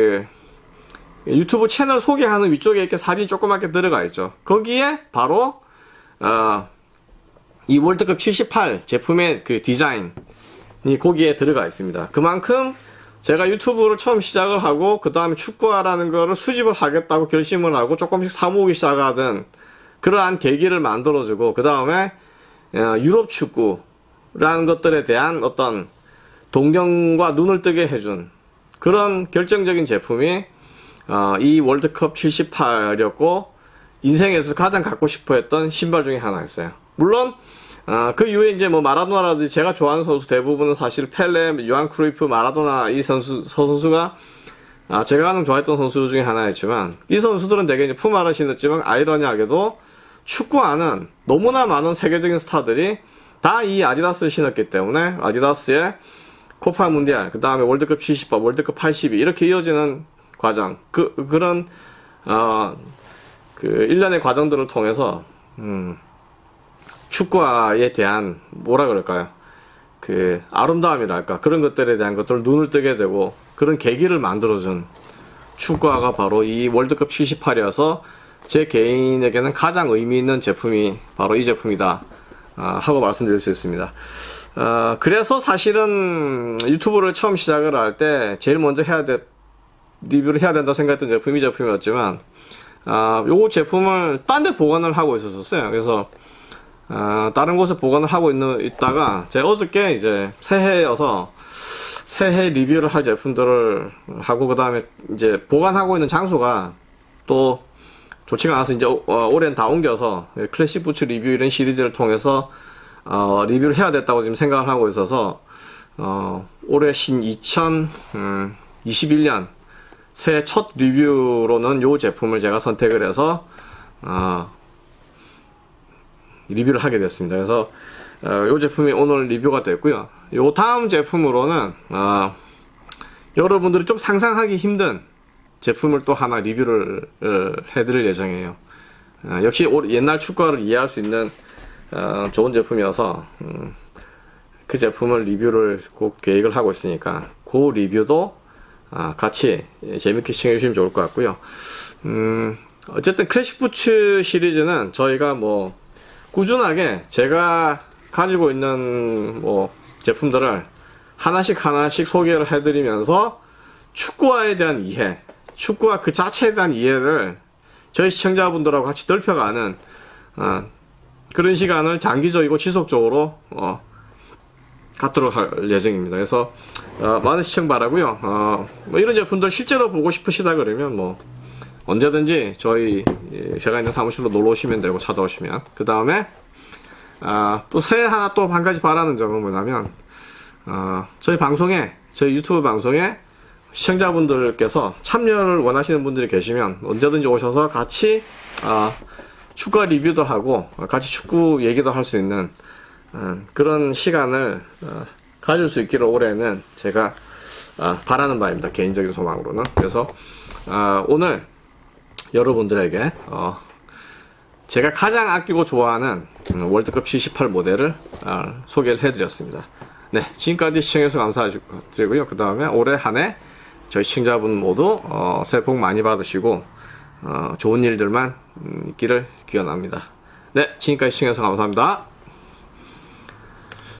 [SPEAKER 1] 유튜브 채널 소개하는 위쪽에 이렇게 사진이 조그맣게 들어가 있죠. 거기에 바로 이 월드컵 78 제품의 그 디자인이 거기에 들어가 있습니다. 그만큼 제가 유튜브를 처음 시작을 하고 그 다음에 축구화라는 거를 수집을 하겠다고 결심을 하고 조금씩 사모으기 시작하던 그러한 계기를 만들어주고, 그 다음에 유럽 축구라는 것들에 대한 어떤 동경과 눈을 뜨게 해준 그런 결정적인 제품이 이 월드컵 78이었고, 인생에서 가장 갖고 싶어 했던 신발 중에 하나였어요. 물론 그 이후에 이제 뭐 마라도나라든지 제가 좋아하는 선수 대부분은 사실 펠레, 요한 크루이프, 마라도나 이 선수가 제가 가장 좋아했던 선수 중에 하나였지만, 이 선수들은 되게 이제 푸마를 신었지만 아이러니하게도 축구화는 너무나 많은 세계적인 스타들이 다 이 아디다스를 신었기 때문에 아디다스의 코파 문디알, 그 다음에 월드컵 78, 월드컵 82 이렇게 이어지는 과정, 그런 일련의 과정들을 통해서 축구화에 대한 뭐라 그럴까요? 아름다움이랄까, 그런 것들에 대한 것들을 눈을 뜨게 되고 그런 계기를 만들어준 축구화가 바로 이 월드컵 78이어서 제 개인에게는 가장 의미 있는 제품이 바로 이 제품이다 하고 말씀드릴 수 있습니다. 그래서 사실은 유튜브를 처음 시작을 할 때 제일 먼저 리뷰를 해야 된다고 생각했던 제품이 이 제품이었지만, 요 제품을 딴 데 보관을 하고 있었어요. 그래서 다른 곳에 보관을 하고 있다가 제가 어저께 이제 새해여서 새해 리뷰를 할 제품들을 하고, 그 다음에 이제 보관하고 있는 장소가 또 좋지가 않아서 이제 올해는 다 옮겨서 클래식 부츠 리뷰 이런 시리즈를 통해서 리뷰를 해야 됐다고 지금 생각을 하고 있어서 올해 2021년 새해 첫 리뷰로는 요 제품을 제가 선택을 해서 리뷰를 하게 됐습니다. 그래서 요 제품이 오늘 리뷰가 됐고요. 요 다음 제품으로는 여러분들이 좀 상상하기 힘든 제품을 또 하나 리뷰를 해드릴 예정이에요. 역시 옛날 축구화를 이해할 수 있는 좋은 제품이어서 그 제품을 리뷰를 꼭 계획을 하고 있으니까 그 리뷰도 같이 재밌게 시청해 주시면 좋을 것 같고요. 어쨌든 클래식 부츠 시리즈는 저희가 뭐 꾸준하게 제가 가지고 있는 뭐 제품들을 하나씩 소개를 해드리면서 축구화에 대한 이해, 축구화 그 자체에 대한 이해를 저희 시청자분들하고 같이 넓혀가는 그런 시간을 장기적이고 지속적으로 갖도록 할 예정입니다. 그래서 많은 시청 바라고요. 뭐 이런 제품들 실제로 보고 싶으시다 그러면 뭐 언제든지 제가 있는 사무실로 놀러 오시면 되고, 찾아오시면. 그 다음에 또 새해 하나 또 한 가지 바라는 점은 뭐냐면 저희 유튜브 방송에 시청자분들께서 참여를 원하시는 분들이 계시면 언제든지 오셔서 같이 축구 리뷰도 하고 같이 축구 얘기도 할 수 있는 그런 시간을 가질 수 있기를 올해는 제가 바라는 바입니다. 개인적인 소망으로는. 그래서 오늘 여러분들에게 제가 가장 아끼고 좋아하는 월드컵 78 모델을 소개를 해드렸습니다. 네, 지금까지 시청해주셔서 감사드리고요. 그 다음에 올해 한 해 저희 시청자분 모두 새해 복 많이 받으시고 좋은 일들만 있기를 기원합니다. 네, 지금까지 시청해주셔서 감사합니다.